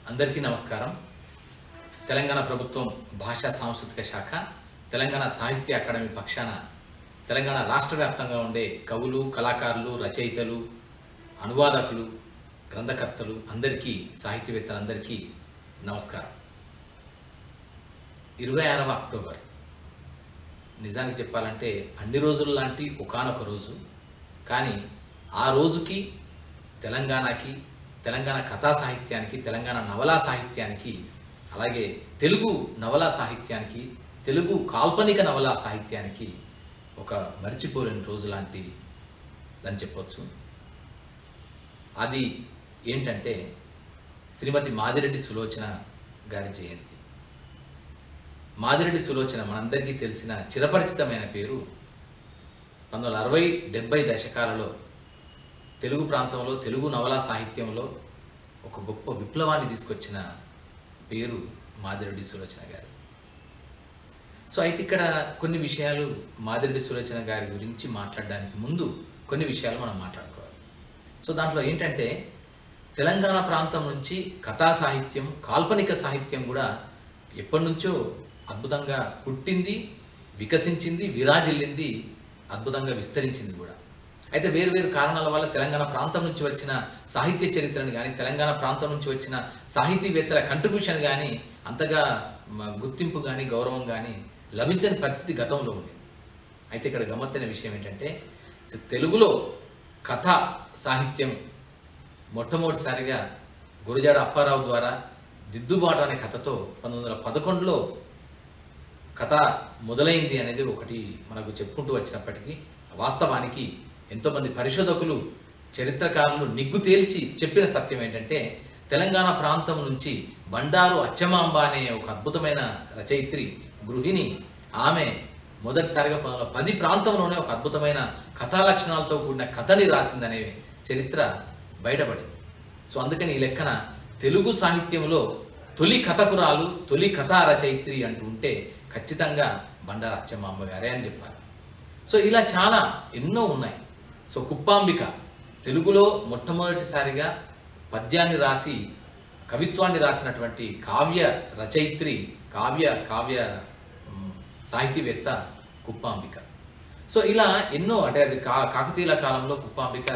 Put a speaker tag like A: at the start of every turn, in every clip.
A: అందరికీ నమస్కారం. తెలంగాణ ప్రభుత్వం భాషా సాంస్కృతిక శాఖ తెలంగాణ సాహిత్య అకాడమీ పక్షాన తెలంగాణ రాష్ట్ర వ్యాప్తంగా ఉండే కవులు, కళాకారులు, రచయితలు, అనువాదకులు, గ్రంథకర్తలు అందరికీ, సాహిత్యవేత్తలందరికీ నమస్కారం. 26వ అక్టోబర్ నిజానికి చెప్పాలంటే అన్ని రోజుల లాంటి ఒకానొక రోజు. కానీ ఆ రోజుకి తెలంగాణకి, తెలంగాణ కథా సాహిత్యానికి, తెలంగాణ నవలా సాహిత్యానికి, అలాగే తెలుగు నవలా సాహిత్యానికి, తెలుగు కాల్పనిక నవలా సాహిత్యానికి ఒక మర్చిపోలేని రోజు లాంటి అని చెప్పొచ్చు. అది ఏంటంటే శ్రీమతి మాదిరెడ్డి సులోచన గారి జయంతి. మాదిరెడ్డి సులోచన మనందరికీ తెలిసిన చిరపరిచితమైన పేరు. 1960-70 దశకాలలో తెలుగు ప్రాంతంలో, తెలుగు నవలా సాహిత్యంలో ఒక గొప్ప విప్లవాన్ని తీసుకొచ్చిన పేరు మాదిరెడ్డి సులోచన గారు. సో అయితే ఇక్కడ కొన్ని విషయాలు మాదిరెడ్డి సులోచన గారి గురించి మాట్లాడడానికి ముందు కొన్ని విషయాలు మనం మాట్లాడుకోవాలి. సో దాంట్లో ఏంటంటే తెలంగాణ ప్రాంతం నుంచి కథా సాహిత్యం, కాల్పనిక సాహిత్యం కూడా ఎప్పటి నుంచో అద్భుతంగా పుట్టింది, వికసించింది, విరాజిల్లింది, అద్భుతంగా విస్తరించింది కూడా. అయితే వేరు వేరు కారణాల వల్ల తెలంగాణ ప్రాంతం నుంచి వచ్చిన సాహిత్య చరిత్రను కానీ, తెలంగాణ ప్రాంతం నుంచి వచ్చిన సాహితీవేత్తల కంట్రిబ్యూషన్ కానీ అంతగా గుర్తింపు కానీ, గౌరవం కానీ లభించని పరిస్థితి గతంలో ఉంది. అయితే ఇక్కడ గమ్మత్తైన విషయం ఏంటంటే తెలుగులో కథ సాహిత్యం మొట్టమొదటిసారిగా గురజాడ అప్పారావు ద్వారా దిద్దుబాటు అనే కథతో 1911లో కథ మొదలైంది అనేది ఒకటి మనకు చెప్పుకుంటూ వచ్చినప్పటికీ వాస్తవానికి ఎంతోమంది పరిశోధకులు, చరిత్రకారులు నిగ్గు తేల్చి చెప్పిన సత్యం ఏంటంటే తెలంగాణ ప్రాంతం నుంచి బండారు అచ్చమాంబ అనే ఒక అద్భుతమైన రచయిత్రి, గృహిణి, ఆమె మొదటిసారిగా 1910 ప్రాంతంలోనే ఒక అద్భుతమైన కథా లక్షణాలతో కూడిన కథని రాసిందనే చరిత్ర బయటపడింది. సో అందుకని ఈ లెక్కన తెలుగు సాహిత్యంలో తొలి కథకురాలు, తొలి కథా రచయిత్రి అంటూ ఉంటే ఖచ్చితంగా బండారు అచ్చమాంబ గారే అని చెప్పాలి. సో ఇలా చాలా ఎన్నో ఉన్నాయి. సో కుప్పాంబిక తెలుగులో మొట్టమొదటిసారిగా పద్యాన్ని రాసి కవిత్వాన్ని రాసినటువంటి కావ్య రచయిత్రి, కావ్య సాహితీవేత్త కుప్పాంబిక. సో ఇలా ఎన్నో, అంటే అది కాకతీయుల కాలంలో కుప్పాంబిక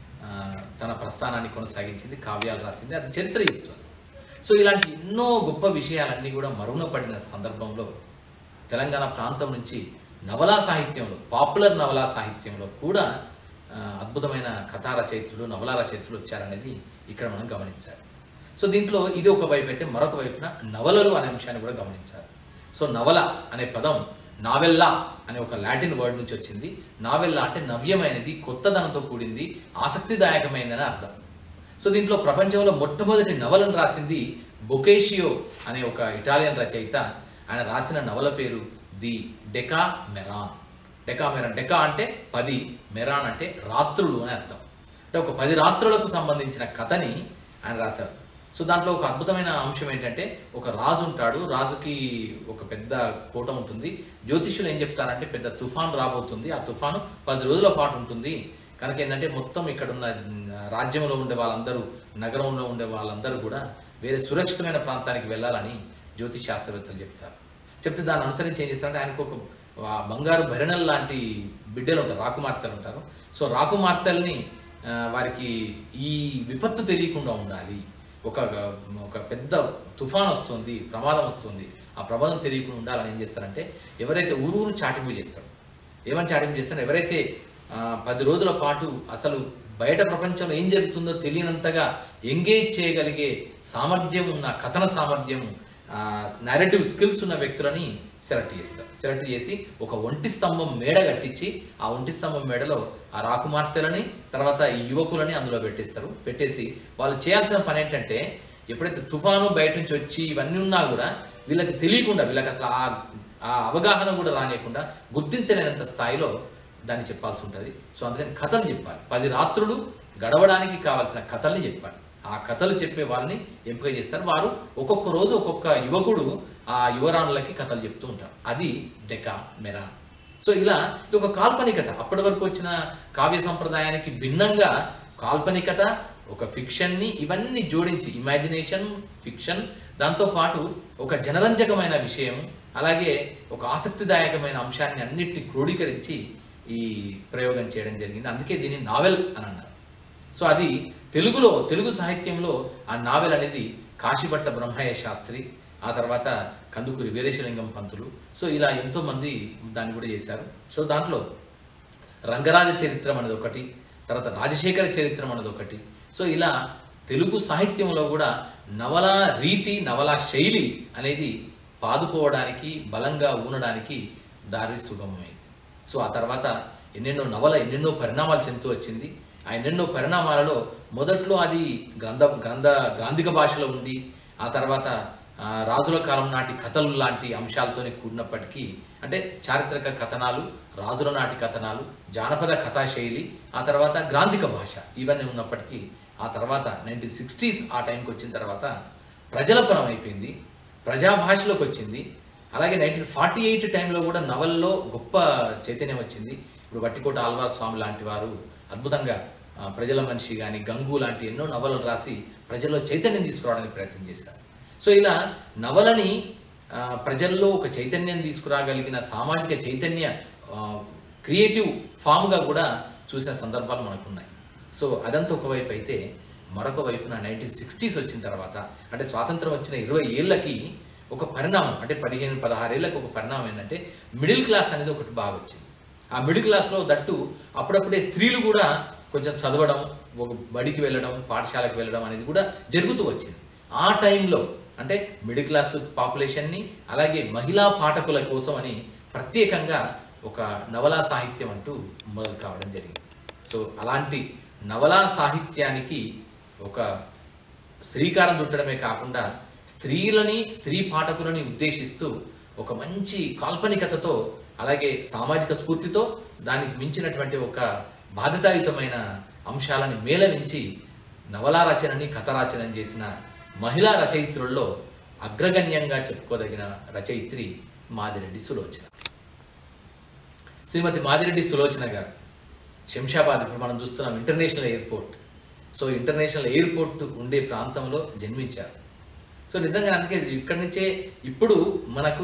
A: తన ప్రస్థానాన్ని కొనసాగించింది, కావ్యాలు రాసింది, అది చరిత్ర చెప్తుంది. సో ఇలాంటి ఎన్నో గొప్ప విషయాలన్నీ కూడా మరుగున పడిన సందర్భంలో తెలంగాణ ప్రాంతం నుంచి నవలా సాహిత్యంలో, పాపులర్ నవలా సాహిత్యంలో కూడా అద్భుతమైన కథా రచయిత్రులు, నవలా రచయిత్రులు వచ్చారనేది ఇక్కడ మనం గమనించాలి. సో దీంట్లో ఇది ఒక వైపు అయితే, మరొక వైపున నవలలు అనే అంశాన్ని కూడా గమనించాలి. సో నవల అనే పదం నావెల్లా అనే ఒక లాటిన్ వర్డ్ నుంచి వచ్చింది. నావెల్లా అంటే నవ్యమైనది, కొత్తదనంతో కూడింది, ఆసక్తిదాయకమైనదని అర్థం. సో దీంట్లో ప్రపంచంలో మొట్టమొదటి నవలను రాసింది బొకేషియో అనే ఒక ఇటాలియన్ రచయిత. ఆయన రాసిన నవల పేరు ది డెకామెరాన్. డెకా అంటే 10, మెరాన్ అంటే రాత్రులు అని అర్థం. అంటే ఒక 10 రాత్రులకు సంబంధించిన కథని ఆయన రాశారు. సో దాంట్లో ఒక అద్భుతమైన అంశం ఏంటంటే ఒక రాజు ఉంటాడు, రాజుకి ఒక పెద్ద కోట ఉంటుంది. జ్యోతిష్యులు ఏం చెప్తారంటే పెద్ద తుఫాను రాబోతుంది, ఆ తుఫాను 10 రోజుల పాటు ఉంటుంది కనుక ఏంటంటే మొత్తం ఇక్కడ ఉన్న రాజ్యంలో ఉండే వాళ్ళందరూ, నగరంలో ఉండే వాళ్ళందరూ కూడా వేరే సురక్షితమైన ప్రాంతానికి వెళ్ళాలని జ్యోతిష్ శాస్త్రవేత్తలు చెప్తే దాన్ని అనుసరించి ఏం చేస్తారంటే ఆయనకు ఒక బంగారు భరణం లాంటి బిడ్డలు ఉంటారు, రాకుమార్తెలు ఉంటారు. సో రాకుమార్తెల్ని వారికి ఈ విపత్తు తెలియకుండా ఉండాలి, ఒక పెద్ద తుఫాన్ వస్తుంది, ప్రమాదం వస్తుంది, ఆ ప్రమాదం తెలియకుండా ఉండాలని ఏం చేస్తారంటే ఎవరైతే ఊరు చాటింపు చేస్తారు, ఏమని చాటింపు చేస్తారు, ఎవరైతే 10 రోజుల పాటు అసలు బయట ప్రపంచంలో ఏం జరుగుతుందో తెలియనంతగా ఎంగేజ్ చేయగలిగే సామర్థ్యం ఉన్న, కథన సామర్థ్యం, narrative స్కిల్స్ ఉన్న వ్యక్తులని సెలెక్ట్ చేసి ఒక ఒంటి స్తంభం మేడ కట్టించి ఆ ఒంటి స్తంభం మేడలో ఆ రాకుమార్తెలని, తర్వాత ఈ యువకులని అందులో పెట్టేసి వాళ్ళు చేయాల్సిన పని ఏంటంటే ఎప్పుడైతే తుఫాను బయట నుంచి వచ్చి ఇవన్నీ ఉన్నా కూడా వీళ్ళకి తెలియకుండా, వీళ్ళకి అసలు ఆ అవగాహన కూడా రానియకుండా గుర్తించలేనంత స్థాయిలో దాన్ని చెప్పాల్సి ఉంటుంది. సో అందుకని కథలు చెప్పాలి, 10 రాత్రులు గడవడానికి కావాల్సిన కథల్ని చెప్పాలి. ఆ కథలు చెప్పే వారిని ఎంపిక చేస్తారు. వారు ఒక్కొక్క రోజు ఒక్కొక్క యువకుడు ఆ యువరాణులకి కథలు చెప్తూ ఉంటారు. అది డెకామెరాన్. సో ఇలా ఇది ఒక కాల్పనికత. అప్పటి వరకు వచ్చిన కావ్య సంప్రదాయానికి భిన్నంగా కాల్పనికత, ఒక ఫిక్షన్ని ఇవన్నీ జోడించి ఇమాజినేషన్, ఫిక్షన్, దాంతోపాటు ఒక జనరంజకమైన విషయం, అలాగే ఒక ఆసక్తిదాయకమైన అంశాన్ని అన్నిటిని క్రోడీకరించి ఈ ప్రయోగం చేయడం జరిగింది. అందుకే దీన్ని నావెల్ అని అన్నారు. సో అది తెలుగు సాహిత్యంలో ఆ నావెల్ అనేది కాశీభట్ట బ్రహ్మయ్య శాస్త్రి, ఆ తర్వాత కందుకూరి వీరేశలింగం పంతులు, సో ఇలా ఎంతోమంది దాన్ని కూడా చేశారు. సో దాంట్లో రంగరాజ చరిత్రం అనేది ఒకటి, తర్వాత రాజశేఖర చరిత్రం అనేది ఒకటి. సో ఇలా తెలుగు సాహిత్యంలో కూడా నవలా రీతి, నవలా శైలి అనేది పాదుకోవడానికి, బలంగా ఊనడానికి దారి సుగమమైంది. సో ఆ తర్వాత ఎన్నెన్నో పరిణామాలు చెందుతూ వచ్చింది. ఆ ఎన్నెన్నో పరిణామాలలో మొదట్లో అది గ్రాంధిక భాషలో ఉండి, ఆ తర్వాత రాజుల కాలం నాటి కథలు లాంటి అంశాలతోనే కూడినప్పటికీ, అంటే చారిత్రక కథనాలు, రాజుల నాటి కథనాలు, జానపద కథా శైలి, ఆ తర్వాత గ్రాంధిక భాష ఇవన్నీ ఉన్నప్పటికీ, ఆ తర్వాత 1960s ఆ టైంకి వచ్చిన తర్వాత ప్రజలపరం అయిపోయింది, ప్రజాభాషలోకి వచ్చింది. అలాగే 1948 టైంలో కూడా నవల్లో గొప్ప చైతన్యం వచ్చింది. ఇప్పుడు వట్టికోట ఆళ్వార్ స్వామి లాంటి వారు అద్భుతంగా ప్రజల మనిషి కానీ, గంగు లాంటి ఎన్నో నవలలు రాసి ప్రజల్లో చైతన్యం తీసుకురావడానికి ప్రయత్నం చేశారు. సో ఇలా నవలని ప్రజల్లో ఒక చైతన్యం తీసుకురాగలిగిన సామాజిక చైతన్య క్రియేటివ్ ఫామ్గా కూడా చూసిన సందర్భాలు మనకున్నాయి. సో అదంతా ఒకవైపు అయితే, మరొక వైపున 1960s వచ్చిన తర్వాత, అంటే స్వాతంత్రం వచ్చిన 20 ఏళ్ళకి ఒక పరిణామం, అంటే 15-16 ఏళ్ళకి ఒక పరిణామం ఏంటంటే మిడిల్ క్లాస్ అనేది ఒకటి బాగా వచ్చింది. ఆ మిడిల్ క్లాస్లో దట్టు అప్పుడప్పుడే స్త్రీలు కూడా కొంచెం చదవడం, ఒక బడికి వెళ్ళడం, పాఠశాలకు వెళ్ళడం అనేది కూడా జరుగుతూ వచ్చింది. ఆ టైంలో అంటే మిడిల్ క్లాస్ పాపులేషన్ని, అలాగే మహిళా పాఠకుల కోసం అని ప్రత్యేకంగా ఒక నవలా సాహిత్యం అంటూ మొదలు కావడం జరిగింది. సో అలాంటి నవలా సాహిత్యానికి ఒక శ్రీకారం చుట్టడమే కాకుండా స్త్రీ పాఠకులని ఉద్దేశిస్తూ ఒక మంచి కాల్పనికతతో, అలాగే సామాజిక స్ఫూర్తితో, దానికి మించినటువంటి ఒక బాధ్యతాయుతమైన అంశాలను మేళవించి నవలా రచనని, కథ రచనని చేసిన మహిళా రచయిత్రుల్లో అగ్రగణ్యంగా చెప్పుకోదగిన రచయిత్రి మాదిరెడ్డి సులోచన. శ్రీమతి మాదిరెడ్డి సులోచన గారు శంషాబాద్, ఇప్పుడు మనం చూస్తున్నాం international airport, so international airport ఉండే ప్రాంతంలో జన్మించారు. సో నిజంగా అందుకే ఇక్కడి నుంచే ఇప్పుడు మనకు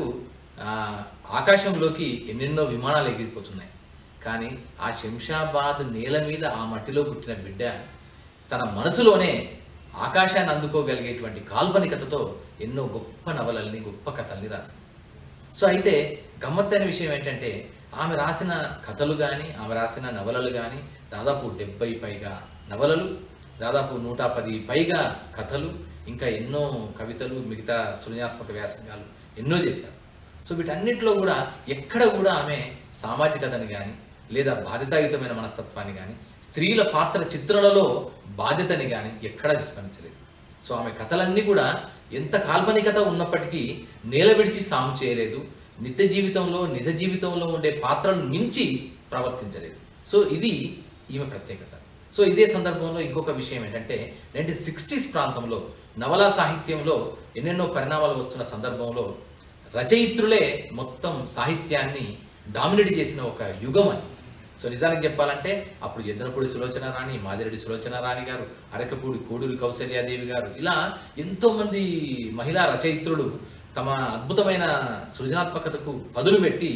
A: ఆకాశంలోకి ఎన్నెన్నో విమానాలు ఎగిరిపోతున్నాయి. కానీ ఆ శంషాబాద్ నేల మీద, ఆ మట్టిలో పుట్టిన బిడ్డ తన మనసులోనే ఆకాశాన్ని అందుకోగలిగేటువంటి కాల్పనికతతో ఎన్నో గొప్ప నవలల్ని, గొప్ప కథల్ని రాసింది. సో అయితే గమ్మత్తైన విషయం ఏంటంటే, ఆమె రాసిన కథలు కానీ, ఆమె రాసిన నవలలు కానీ దాదాపు 70 పైగా నవలలు, దాదాపు 110 పైగా కథలు, ఇంకా ఎన్నో కవితలు, మిగతా సృజనాత్మక వ్యాసంగాలు ఎన్నో చేశారు. సో వీటన్నిటిలో కూడా ఎక్కడ కూడా ఆమె సామాజికతని కానీ, లేదా బాధ్యతాయుతమైన మనస్తత్వాన్ని కానీ, స్త్రీల పాత్ర చిత్రణలో బాధ్యతని కానీ ఎక్కడా విస్మరించలేదు. సో ఆమె కథలన్నీ కూడా ఎంత కాల్పనికత ఉన్నప్పటికీ నేల విడిచి సాము చేయలేదు, నిత్య జీవితంలో, నిజ జీవితంలో ఉండే పాత్రలను మించి ప్రవర్తించలేదు. సో ఇది ఈమె ప్రత్యేకత. సో ఇదే సందర్భంలో ఇంకొక విషయం ఏంటంటే, 1960s ప్రాంతంలో నవలా సాహిత్యంలో ఎన్నెన్నో పరిణామాలు వస్తున్న సందర్భంలో రచయిత్రులే మొత్తం సాహిత్యాన్ని డామినేట్ చేసిన ఒక యుగం అని. సో నిజానికి చెప్పాలంటే అప్పుడు ఎద్దనపూడి సులోచన రాణి, మాదిరెడ్డి సులోచన రాణి గారు, అరకపూడి కోడూరి కౌసల్యాదేవి గారు, ఇలా ఎంతోమంది మహిళా రచయిత్రులు తమ అద్భుతమైన సృజనాత్మకతకు పదులు పెట్టి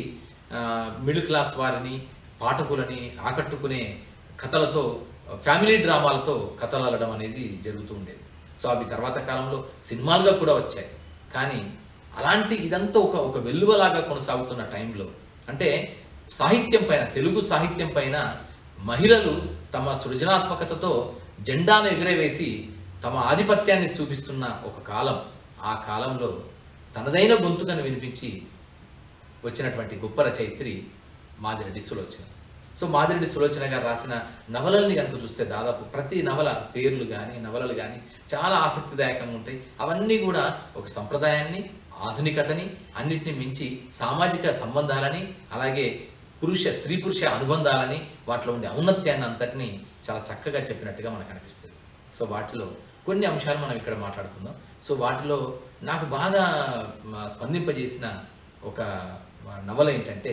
A: మిడిల్ క్లాస్ వారిని, పాఠకులని ఆకట్టుకునే కథలతో, ఫ్యామిలీ డ్రామాలతో కథలు అల్లడం అనేది జరుగుతూ ఉండేది. సో అవి తర్వాత కాలంలో సినిమాలుగా కూడా వచ్చాయి. కానీ అలాంటి ఇదంతా ఒక వెల్లువలాగా కొనసాగుతున్న టైంలో, అంటే సాహిత్యం పైన, తెలుగు సాహిత్యం పైన మహిళలు తమ సృజనాత్మకతతో జెండాను ఎగురవేసి తమ ఆధిపత్యాన్ని చూపిస్తున్న ఒక కాలం. ఆ కాలంలో తనదైన గొంతుకను వినిపించి వచ్చినటువంటి గొప్ప రచయిత్రి మాదిరెడ్డి సులోచన. సో మాదిరెడ్డి సులోచన గారు రాసిన నవలల్ని కనుక చూస్తే దాదాపు ప్రతి నవల పేర్లు కానీ, నవలలు కానీ చాలా ఆసక్తిదాయకంగా ఉంటాయి. అవన్నీ కూడా ఒక సంప్రదాయాన్ని, ఆధునికతని, అన్నిటిని మించి సామాజిక సంబంధాలని, అలాగే స్త్రీ పురుష అనుబంధాలని, వాటిలో ఉండే ఔన్నత్యాన్ని అంతటినీ చాలా చక్కగా చెప్పినట్టుగా మనకు అనిపిస్తుంది. సో వాటిలో కొన్ని అంశాలు మనం ఇక్కడ మాట్లాడుకుందాం. సో వాటిలో నాకు బాగా స్పందింపజేసిన ఒక నవల ఏంటంటే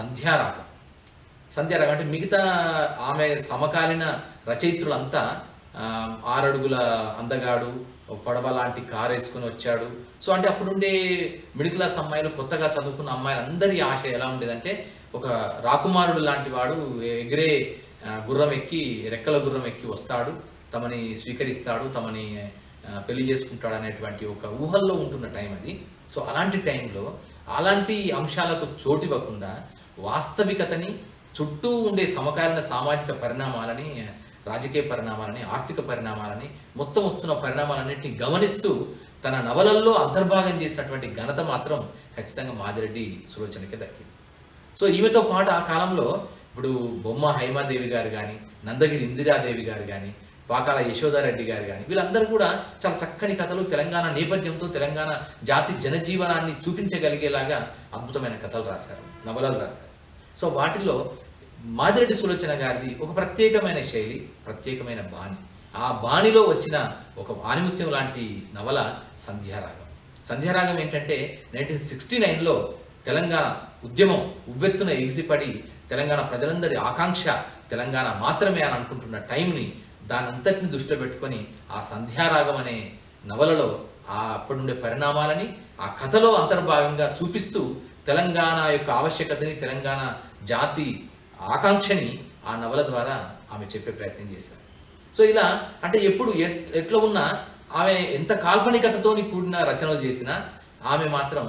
A: సంధ్యారాగం. సంధ్యారాగం అంటే మిగతా ఆమె సమకాలీన రచయిత్రులంతా 6 అడుగుల అందగాడు, పడవ లాంటి కారు వేసుకొని వచ్చాడు. సో అంటే అప్పుడుండే మిడిల్ క్లాస్ అమ్మాయిలు, కొత్తగా చదువుకున్న అమ్మాయిలందరి ఆశ ఎలా ఉండేదంటే ఒక రాకుమారుడు లాంటి వాడు ఎగిరే గుర్రం ఎక్కి, రెక్కల గుర్రం ఎక్కి వస్తాడు, తమని స్వీకరిస్తాడు, తమని పెళ్లి చేసుకుంటాడు అనేటువంటి ఒక ఊహల్లో ఉంటున్న టైం అది. సో అలాంటి టైంలో అలాంటి అంశాలకు చోటు ఇవ్వకుండా వాస్తవికతని, చుట్టూ ఉండే సమకాలీన సామాజిక పరిణామాలని, రాజకీయ పరిణామాలని, ఆర్థిక పరిణామాలని, మొత్తం వస్తున్న పరిణామాలన్నింటినీ గమనిస్తూ తన నవలల్లో అంతర్భాగం చేసినటువంటి ఘనత మాత్రం ఖచ్చితంగా మాదిరెడ్డి సులోచనకే దక్కింది. సో ఈమెతో పాటు ఆ కాలంలో ఇప్పుడు బొమ్మ హైమాదేవి గారు కానీ, నందగిరి ఇందిరాదేవి గారు కానీ, పాకాల యశోదారెడ్డి గారు కానీ, వీళ్ళందరూ కూడా చాలా చక్కని కథలు, తెలంగాణ నేపథ్యంతో తెలంగాణ జాతి జనజీవనాన్ని చూపించగలిగేలాగా అద్భుతమైన కథలు రాశారు, నవలలు రాశారు. సో వాటిల్లో మాదిరెడ్డి సులోచన గారిది ఒక ప్రత్యేకమైన శైలి, ప్రత్యేకమైన బాణి. ఆ బాణిలో వచ్చిన ఒక ఆణిముత్యం లాంటి నవల సంధ్యారాగం. సంధ్యారాగం ఏంటంటే 1969లో తెలంగాణ ఉద్యమం ఉవ్వెత్తున ఎగిసిపడి తెలంగాణ ప్రజలందరి ఆకాంక్ష తెలంగాణ మాత్రమే అని అనుకుంటున్న టైంని, దానంతటిని దృష్టిలో పెట్టుకొని ఆ సంధ్యారాగం అనే నవలలో అప్పుడుండే పరిణామాలని ఆ కథలో అంతర్భాగంగా చూపిస్తూ తెలంగాణ యొక్క ఆవశ్యకతని, తెలంగాణ జాతి ఆకాంక్షని ఆ నవల ద్వారా ఆమె చెప్పే ప్రయత్నం చేశారు. సో ఇలా అంటే ఎప్పుడు ఎట్లా ఉన్నా ఆమె ఎంత కాల్పనికతతోని కూడిన రచనలు చేసినా ఆమె మాత్రం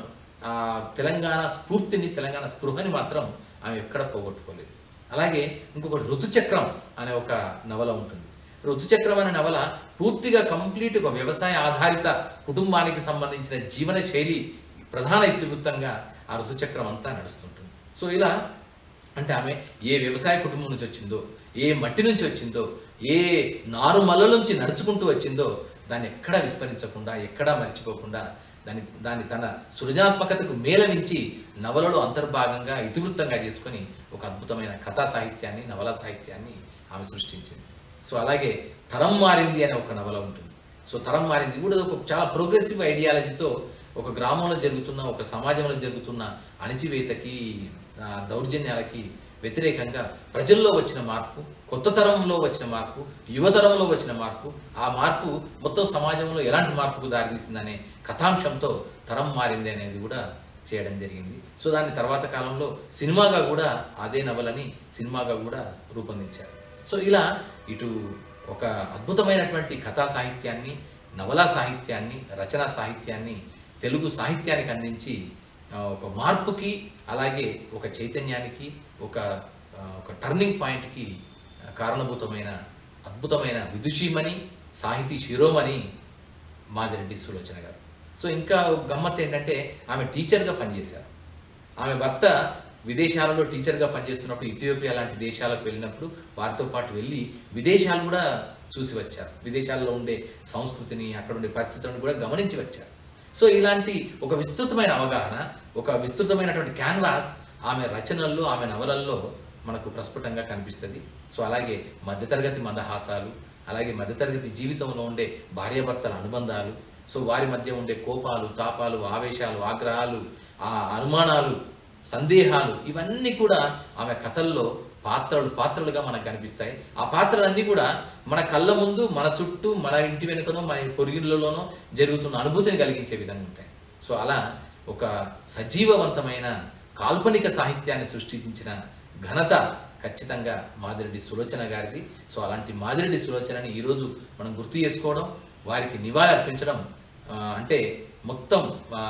A: తెలంగాణ స్ఫూర్తిని, తెలంగాణ స్పృహని మాత్రం ఆమె ఎక్కడ పోగొట్టుకోలేదు. అలాగే ఇంకొకటి ఋతుచక్రం అనే ఒక నవల ఉంటుంది. ఋతుచక్రం అనే నవల పూర్తిగా కంప్లీట్ ఒక వ్యవసాయ ఆధారిత కుటుంబానికి సంబంధించిన జీవన శైలి ప్రధాన ఇతివృత్తంగా ఆ ఋతుచక్రం అంతా నడుస్తుంటుంది. సో ఇలా అంటే ఆమె ఏ వ్యవసాయ కుటుంబం నుంచి వచ్చిందో, ఏ మట్టి నుంచి వచ్చిందో, ఏ నారుమల్ల నుంచి నడుచుకుంటూ వచ్చిందో దాన్ని ఎక్కడా విస్మరించకుండా, ఎక్కడా మర్చిపోకుండా దాన్ని తన సృజనాత్మకతకు మేళవించి నవలలో అంతర్భాగంగా ఇతివృత్తంగా చేసుకొని ఒక అద్భుతమైన కథా సాహిత్యాన్ని, నవలా సాహిత్యాన్ని ఆమె సృష్టించింది. సో అలాగే తరం మారింది అనే ఒక నవల ఉంటుంది. సో తరం మారింది కూడా ఒక చాలా ప్రోగ్రెసివ్ ఐడియాలజీతో ఒక గ్రామంలో జరుగుతున్న, ఒక సమాజంలో జరుగుతున్న అణిచివేతకి, దౌర్జన్యాలకి వ్యతిరేకంగా ప్రజల్లో వచ్చిన మార్పు, కొత్త తరంలో వచ్చిన మార్పు, యువతరంలో వచ్చిన మార్పు, ఆ మార్పు మొత్తం సమాజంలో ఎలాంటి మార్పుకు దారితీసిందనే కథాంశంతో తరం మారింది అనేది కూడా చేయడం జరిగింది. సో దాని తర్వాత కాలంలో సినిమాగా కూడా అదే నవలని సినిమాగా కూడా రూపొందించారు. సో ఇలా ఇటు ఒక అద్భుతమైనటువంటి కథా సాహిత్యాన్ని, నవలా సాహిత్యాన్ని, రచనా సాహిత్యాన్ని తెలుగు సాహిత్యానికి అందించి ఒక మార్పుకి, అలాగే ఒక చైతన్యానికి, ఒక టర్నింగ్ పాయింట్కి కారణభూతమైన అద్భుతమైన విదుషీమణి, సాహితీ శిరోమణి మాదిరెడ్డి సులోచన గారు. సో ఇంకా గమ్మత్ ఏంటంటే ఆమె టీచర్గా పనిచేశారు. ఆమె భర్త విదేశాలలో టీచర్గా పనిచేస్తున్నప్పుడు ఇథియోపియా లాంటి దేశాలకు వెళ్ళినప్పుడు వారితో పాటు వెళ్ళి విదేశాలు కూడా చూసి వచ్చారు. విదేశాల్లో ఉండే సంస్కృతిని, అక్కడ ఉండే పరిస్థితులను కూడా గమనించి వచ్చారు. సో ఇలాంటి ఒక విస్తృతమైన అవగాహన, ఒక విస్తృతమైనటువంటి క్యాన్వాస్ ఆమె రచనల్లో, ఆమె నవలల్లో మనకు ప్రస్ఫుటంగా కనిపిస్తుంది. సో అలాగే మధ్యతరగతి మందహాసాలు, అలాగే మధ్యతరగతి జీవితంలో ఉండే భార్యాభర్తల అనుబంధాలు, సో వారి మధ్య ఉండే కోపాలు, తాపాలు, ఆవేశాలు, ఆగ్రహాలు, ఆ అనుమానాలు, సందేహాలు, ఇవన్నీ కూడా ఆమె కథల్లో పాత్రలుగా మనకు కనిపిస్తాయి. ఆ పాత్రలన్నీ కూడా మన కళ్ళ ముందు, మన చుట్టూ, మన ఇంటి వెనుకనో, మన పొరుగిళ్ళలోనో జరుగుతున్న అనుభూతిని కలిగించే విధంగా ఉంటాయి. సో అలా ఒక సజీవవంతమైన కాల్పనిక సాహిత్యాన్ని సృష్టించిన ఘనత ఖచ్చితంగా మాదిరెడ్డి సులోచన గారిది. సో అలాంటి మాదిరెడ్డి సులోచనని ఈరోజు మనం గుర్తు చేసుకోవడం, వారికి నివాళి అర్పించడం అంటే మొత్తం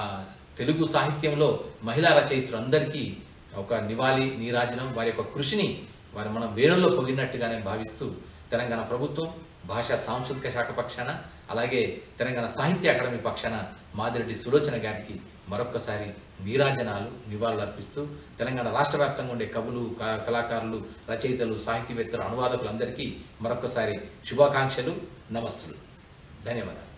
A: తెలుగు సాహిత్యంలో మహిళా రచయిత్రులందరికీ ఒక నివాళి, నీరాజనం, వారి యొక్క కృషిని మనం వేణుల్లో పొగినట్టుగానే భావిస్తూ తెలంగాణ ప్రభుత్వం, భాషా సాంస్కృతిక శాఖ పక్షాన, అలాగే తెలంగాణ సాహిత్య అకాడమీ పక్షాన మాదిరెడ్డి సులోచన గారికి మరొక్కసారి నీరాజనాలు, నివాళులు అర్పిస్తూ తెలంగాణ రాష్ట్ర వ్యాప్తంగా ఉండే కవులు, కళాకారులు, రచయితలు, సాహితీవేత్తలు, అనువాదకులందరికీ మరొక్కసారి శుభాకాంక్షలు, నమస్తులు. ధన్యవాదాలు.